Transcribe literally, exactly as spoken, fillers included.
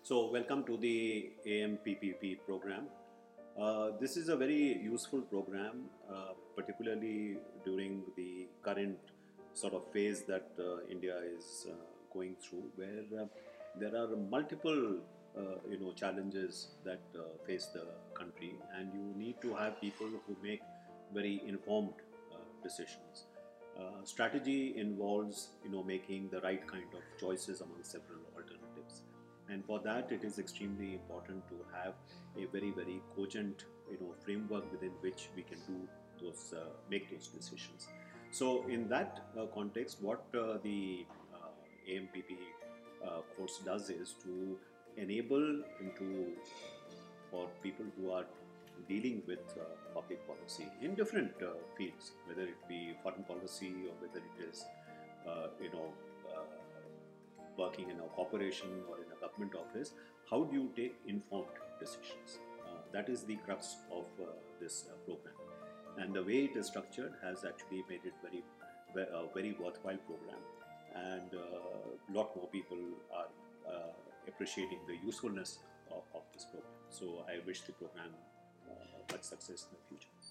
So, welcome to the A M P P P program. Uh, this is a very useful program, uh, particularly during the current sort of phase that uh, India is uh, going through, where uh, there are multiple, uh, you know, challenges that uh, face the country, and you need to have people who make very informed uh, decisions. Uh, strategy involves, you know, making the right kind of choices among several alternatives, and for that it is extremely important to have a very very cogent, you know, framework within which we can do those uh, make those decisions. So in that uh, context, what uh, the uh, A M P P uh, course does is to enable into for people who are dealing with uh, public policy in different uh, fields, whether it be foreign policy or whether it is, uh, you know, uh, working in a corporation or in a government office. How do you take informed decisions? Uh, that is the crux of uh, this uh, program. And the way it is structured has actually made it very, a very worthwhile program. And a uh, lot more people are uh, appreciating the usefulness of, of this program. So I wish the program uh, much success in the future.